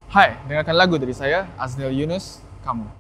Hai, dengarkan lagu dari saya, Aznil Yunus, Kamu.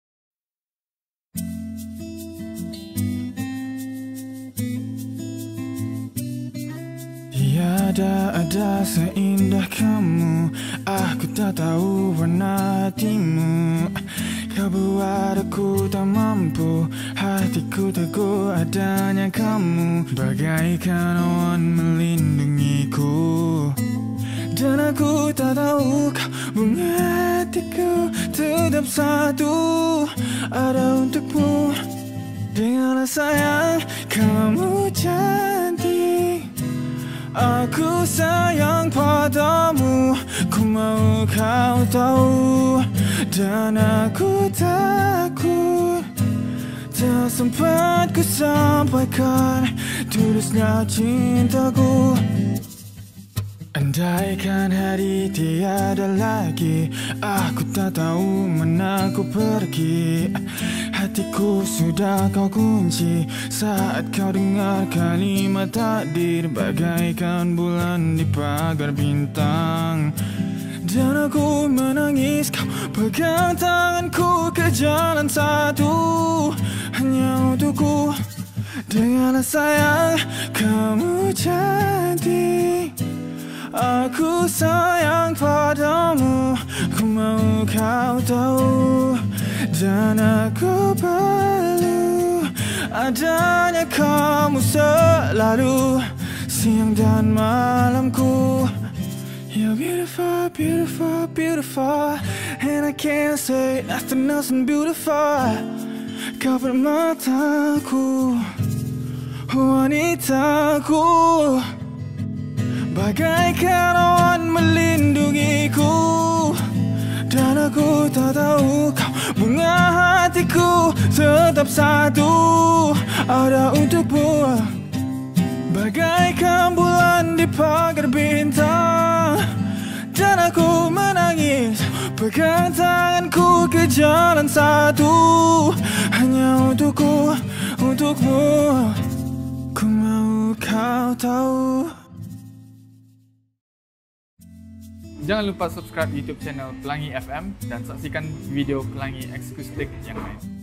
Tiada ada seindah kamu, aku tak tahu warna hatimu. Kau buat aku tak mampu, hatiku teguh adanya kamu. Bagaikan awan melindungiku, dan aku tak tahu kau bunga hatiku tetap satu ada untukmu. Dengarlah sayang, kamu cantik, aku sayang padamu. Ku mau kau tahu, dan aku takut tak sempat ku sampaikan tulisnya cintaku. Andaikan hari tiada lagi, aku tak tahu mana ku pergi. Hatiku sudah kau kunci saat kau dengar kalimat takdir. Bagaikan bulan di pagar bintang, dan aku menangis. Kau pegang tanganku ke jalan satu hanya untukku. Dengarlah sayang, kamu cantik, aku sayang padamu. Ku mau kau tahu, dan aku perlu adanya kamu selalu, siang dan malamku. You're beautiful, beautiful, beautiful, and I can't say nothing else than beautiful. Kau permataku, wanitaku, bagaikan awan melindungiku, dan aku tak tahu kau bunga hatiku tetap satu ada untukmu. Bagaikan bulan di pagar bintang, dan aku menangis. Pegang tanganku ke jalan satu hanya untukku, untukmu. Ku mau kau tahu. Jangan lupa subscribe YouTube channel Pelangi FM dan saksikan video Pelangi eksklusif yang lain.